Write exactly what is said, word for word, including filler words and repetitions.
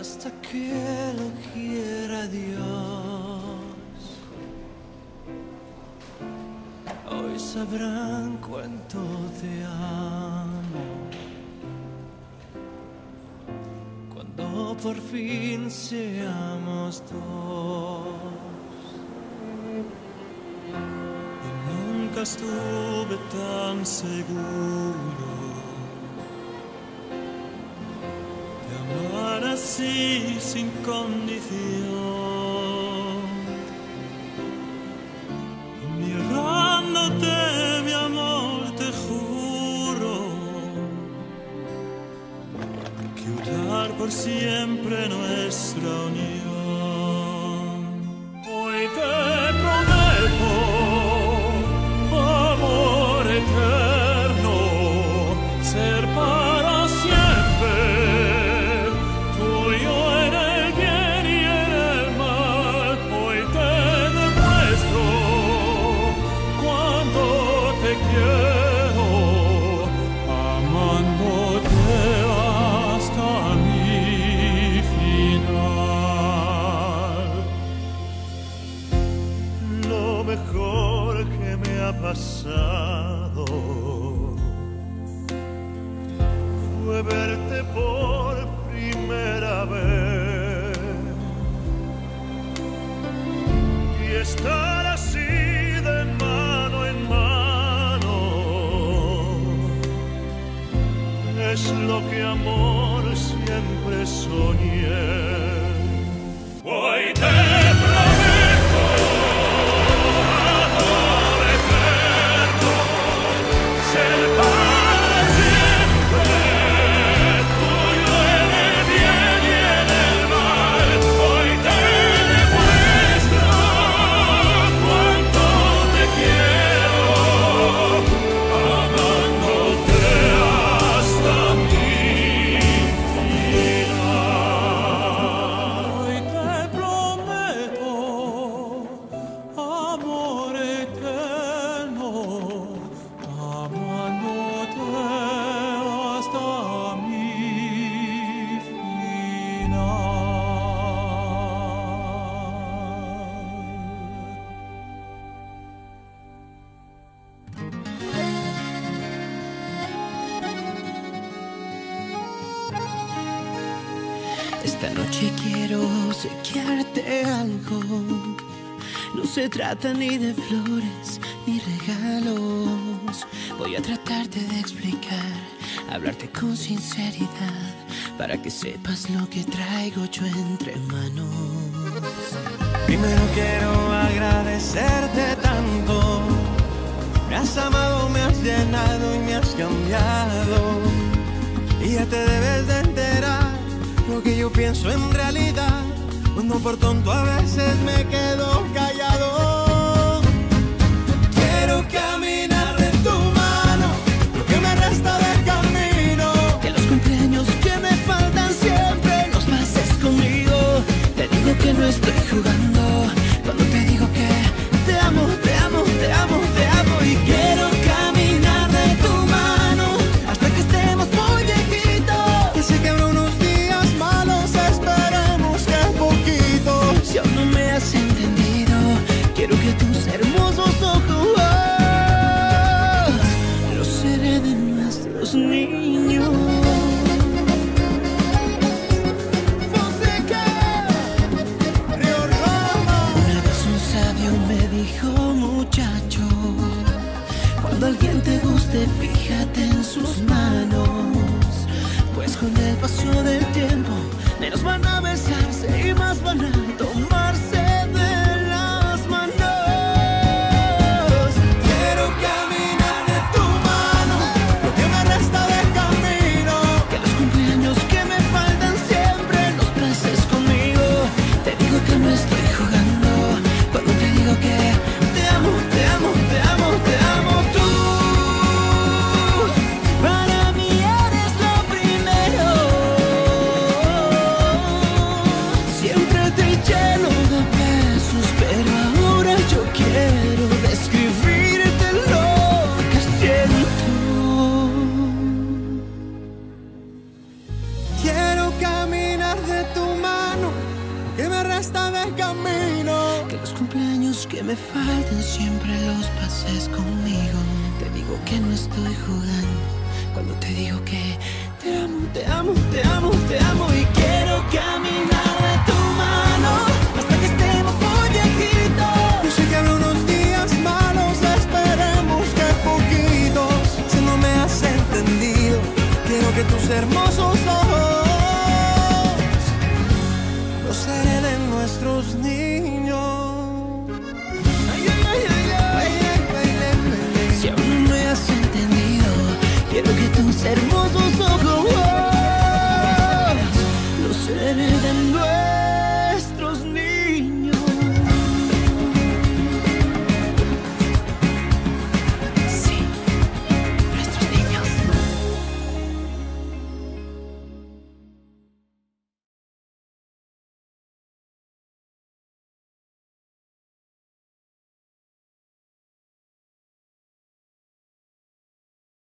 hasta que lo quiera Dios. Hoy sabrán cuánto te amo, cuando por fin seamos dos. Y nunca estuve tan seguro de amar así sin condición. Mirándote, mi amor, te juro que durar por siempre nuestra unión. Hoy te prometo amor eterno, ser para siempre tuyo en el bien y en el mal. Hoy te demuestro cuánto te quiero, amándote hasta mi final. Lo mejor que me ha pasado fue verte por primera vez y estar así de mano en mano. Es lo que amor siempre soñé. Hoy te prometo amor eterno, ser para siempre tuyo en el bien y en el mal. Hoy te demuestro cuánto te quiero, amándote hasta mi final. Hoy te prometo amor eterno, amándote hasta mi final. Esta noche quiero obsequiarte algo. No se trata ni de flores ni regalos. Voy a tratarte de explicar, hablarte con sinceridad, para que sepas lo que traigo yo entre manos. Primero quiero agradecerte tanto. Me has amado, me has llenado y me has cambiado. Y ya te debes de enterar lo que yo pienso en realidad, cuando por tonto a veces me quedo callado. Quiero caminar de tu mano lo que me resta de camino, Que los cumpleaños que me faltan siempre los pases conmigo. Te digo que no estoy jugando cuando te digo que te amo, te amo, te amo, te amo. Y quiero caminar de tu mano hasta que estemos muy viejitos. que sé que habrá unos días malos, esperemos que poquito. Si aún no me has entendido, quiero que tus hermosos ojos los hereden nuestros niños. Fonseca, Río Roma. Una vez un sabio me dijo, muchacho, cuando alguien te guste, fíjate en sus manos, pues con el paso del tiempo menos van a besarse y más van a tomarse de las manos. Quiero caminar de tu mano lo que me resta de camino. que me faltan siempre los pases conmigo. Te digo que no estoy jugando cuando te digo que te amo, te amo, te amo, te amo y quiero caminar de tu mano hasta que estemos muy viejitos. Yo sé que habrá unos días malos, esperemos que poquitos. Si no me has entendido, quiero que tus hermosos ojos los hereden nuestros niños. Si aún no me has entendido, quiero que tus hermosos